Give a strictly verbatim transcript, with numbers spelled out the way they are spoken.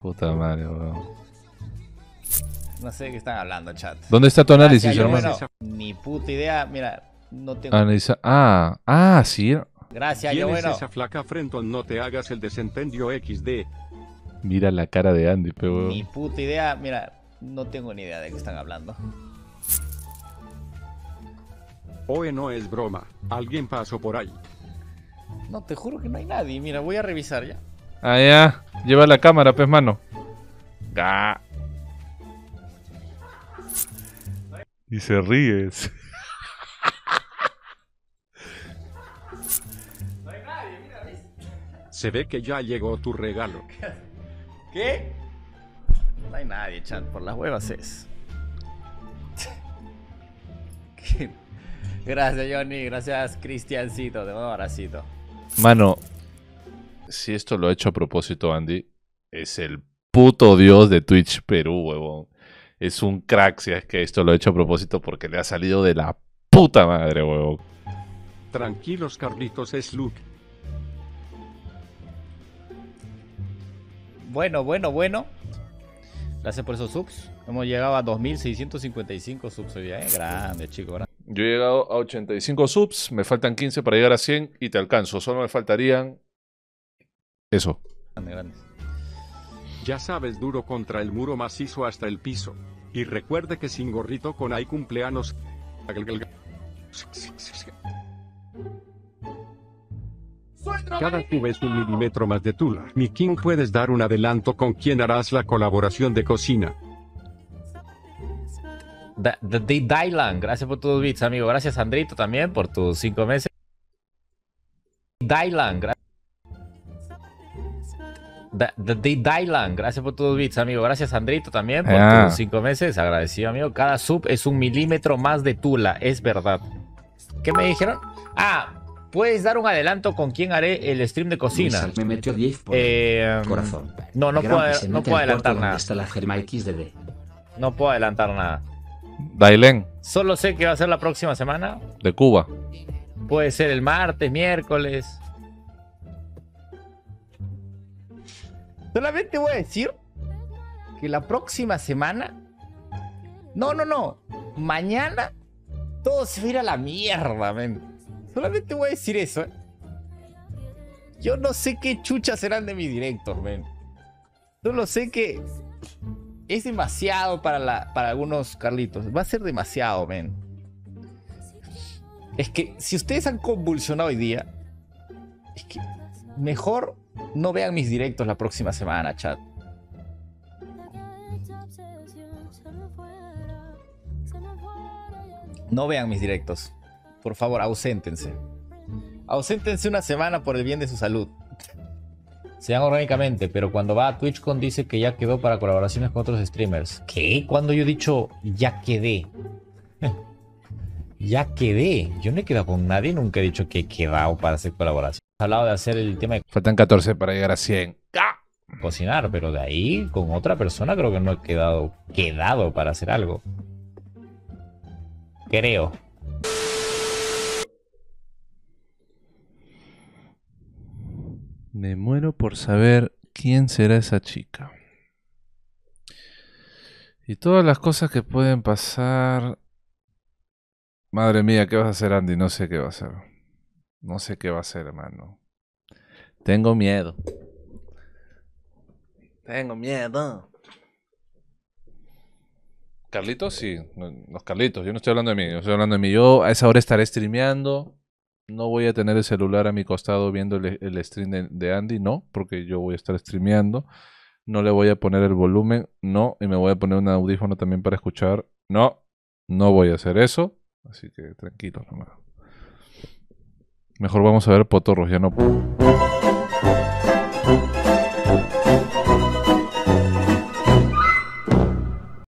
Puta madre, weón. No sé de qué están hablando, chat. ¿Dónde está tu análisis, Gracias, hermano? bueno, ni puta idea. Mira, no tengo... Analiza... Ah, ah, sí. Gracias, ¿Quién yo es bueno. esa flaca Frenton? No te hagas el desentendio equis de. Mira la cara de Andy, pero... Ni puta idea. Mira, no tengo ni idea de qué están hablando. Oye, no es broma. Alguien pasó por ahí. No, te juro que no hay nadie. Mira, voy a revisar ya. Ah, ya. Lleva la cámara, pues, mano. Ga. Y se ríes. No hay nadie, mira, ¿ves? Se ve que ya llegó tu regalo. ¿Qué? No hay nadie, chat. Por las huevas es. ¿Qué? Gracias, Johnny. Gracias, Cristiancito. De nuevo abracito. Mano, si esto lo ha hecho a propósito, Andy, es el puto dios de Twitch Perú, huevón. Es un crack si es que esto lo ha hecho a propósito porque le ha salido de la puta madre, huevón. Tranquilos, Carlitos, es Luke. Bueno, bueno, bueno. Gracias por esos subs. Hemos llegado a dos mil seiscientos cincuenta y cinco subs hoy día, ¿eh? Grande, chico, grande. Yo he llegado a ochenta y cinco subs, me faltan quince para llegar a cien y te alcanzo. Solo me faltarían... Eso. Grande, grande. Ya sabes, duro contra el muro macizo hasta el piso. Y recuerde que sin gorrito con hay cumpleaños. Cada tubo es un milímetro más de tula. Mi King, ¿puedes dar un adelanto con quién harás la colaboración de cocina? The, the, the Dylan, gracias por tus bits, amigo. Gracias, Andrito, también por tus cinco meses. Dylan, gracias. The, the, the Dylan, gracias por tus bits, amigo. Gracias, Andrito, también por Ah. tus cinco meses. Agradecido, amigo. Cada sub es un milímetro más de tula, es verdad. ¿Qué me dijeron? Ah, puedes dar un adelanto con quién haré el stream de cocina. Luis me metió diez por Eh, corazón. No, no Gran puedo, que se no mete puedo al cuarto adelantar donde nada. está la germa equis de de. No puedo adelantar nada. Dailen, Solo sé que va a ser la próxima semana. de Cuba. Puede ser el martes, miércoles. Solamente voy a decir que la próxima semana... No, no, no. Mañana todo se va a ir a la mierda, men. Solamente voy a decir eso, ¿eh? Yo no sé qué chuchas serán de mis directos, men. Solo sé que es demasiado para, la, para algunos Carlitos. Va a ser demasiado, men. Es que si ustedes han convulsionado hoy día, es que mejor no vean mis directos la próxima semana, chat. No vean mis directos. Por favor, auséntense. Auséntense una semana por el bien de su salud. Sean orgánicamente, pero cuando va a TwitchCon dice que ya quedó para colaboraciones con otros streamers. ¿Qué? Cuando yo he dicho ya quedé. Ya quedé. Yo no he quedado con nadie, nunca he dicho que he quedado para hacer colaboración. He hablado de hacer el tema de Faltan catorce para llegar a cien. cocinar, pero de ahí con otra persona creo que no he quedado quedado para hacer algo. Creo. Me muero por saber quién será esa chica. Y todas las cosas que pueden pasar... Madre mía, ¿qué vas a hacer, Andy? No sé qué va a hacer. No sé qué va a hacer, hermano. Tengo miedo. Tengo miedo. Carlitos, sí. Los Carlitos. Yo no estoy hablando de mí. Yo estoy hablando de mí. Yo a esa hora estaré streameando. No voy a tener el celular a mi costado viendo el, el stream de, de Andy. No, porque yo voy a estar streameando. No le voy a poner el volumen. No. Y me voy a poner un audífono también para escuchar. No. No voy a hacer eso. Así que tranquilos nomás. Mejor vamos a ver potorros. Ya no...